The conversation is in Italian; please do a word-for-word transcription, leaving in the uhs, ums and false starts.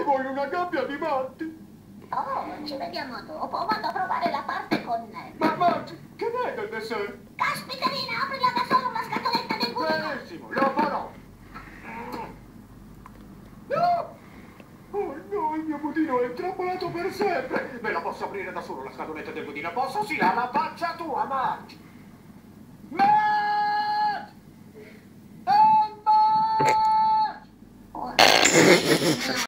vivo in una gabbia di matti. Oh, ci vediamo dopo. Vado a provare la parte con... Ma Marge, che ne è del dessert? Caspiterina, aprila da solo una scatoletta del budino. Benissimo, lo farò. No! Oh no, il mio budino è intrappolato per sempre. Me la posso aprire da solo la scatoletta del budino? Posso? Sì, alla faccia tua, Marge. Marge! Oh, Marge! Oh.